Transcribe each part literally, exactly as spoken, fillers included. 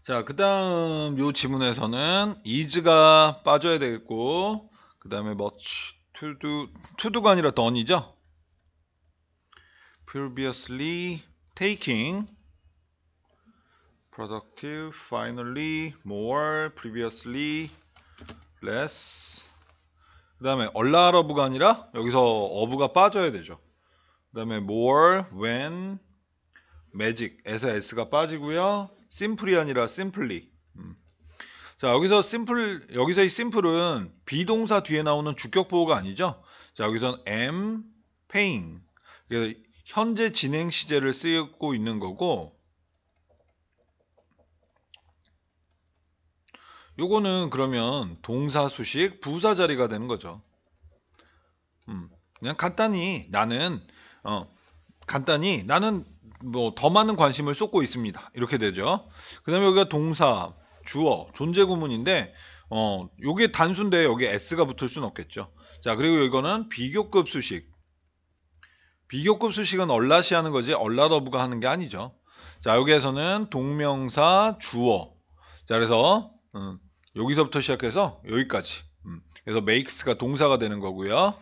자, 그 다음 요 지문에서는 is가 빠져야 되겠고, 그 다음에 much, to do, to do가 아니라 done이죠? previously taking, productive, finally, more, previously, less. 그 다음에 a lot of가 아니라 여기서 of가 빠져야 되죠. 그 다음에 more, when, magic에서 s가 빠지고요. simple이 아니라 simply. 음. 자, 여기서 simple, 여기서의 simple은 비동사 뒤에 나오는 주격 보호가 아니죠. 자, 여기선 am paying. 그래서 현재 진행 시제를 쓰고 있는 거고, 요거는 그러면 동사 수식 부사 자리가 되는 거죠. 음, 그냥 간단히 나는 어, 간단히 나는 뭐 더 많은 관심을 쏟고 있습니다. 이렇게 되죠. 그 다음에 여기가 동사, 주어, 존재 구문인데 어, 요게 단수인데 여기 s가 붙을 수는 없겠죠. 자, 그리고 이거는 비교급 수식. 비교급 수식은 얼라시 하는 거지 얼라더브가 하는 게 아니죠. 자, 여기에서는 동명사, 주어. 자, 그래서 음, 여기서부터 시작해서 여기까지. 음, 그래서 makes가 동사가 되는 거고요.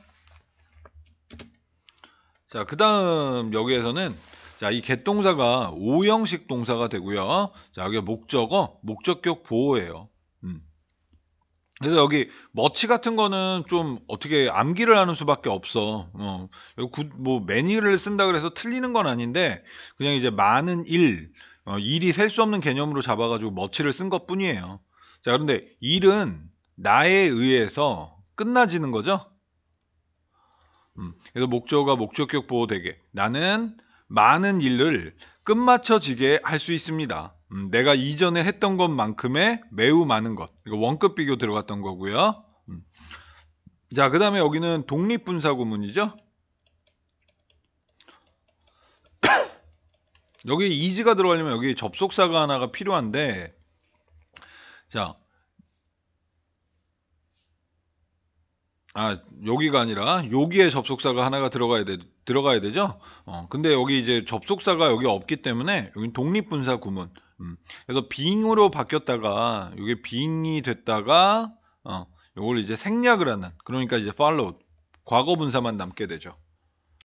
자, 그 다음 여기에서는 자, 이 get 동사가 오형식 동사가 되고요. 자, 여기 목적어, 목적격 보호예요. 음. 그래서 여기 머치 같은 거는 좀 어떻게 암기를 하는 수밖에 없어. 어, 구, 뭐 매니를 쓴다 그래서 틀리는 건 아닌데 그냥 이제 많은 일, 어, 일이 셀 수 없는 개념으로 잡아가지고 머치를 쓴 것뿐이에요. 자, 그런데 일은 나에 의해서 끝나지는 거죠. 음, 그래서 목적어가 목적격 보호되게 나는 많은 일을 끝마쳐지게 할 수 있습니다. 음, 내가 이전에 했던 것만큼의 매우 많은 것. 이거 원급 비교 들어갔던 거고요. 음. 자, 그 다음에 여기는 독립분사 구문이죠. 여기 is가 들어가려면 여기 접속사가 하나가 필요한데, 자, 아, 여기가 아니라 여기에 접속사가 하나가 들어가야 돼, 들어가야 되죠? 어, 근데 여기 이제 접속사가 여기 없기 때문에 여기 독립분사 구문. 음, 그래서 being으로 바뀌었다가 이게 being이 됐다가 어, 요걸 이제 생략을 하는. 그러니까 이제 followed. 과거 분사만 남게 되죠.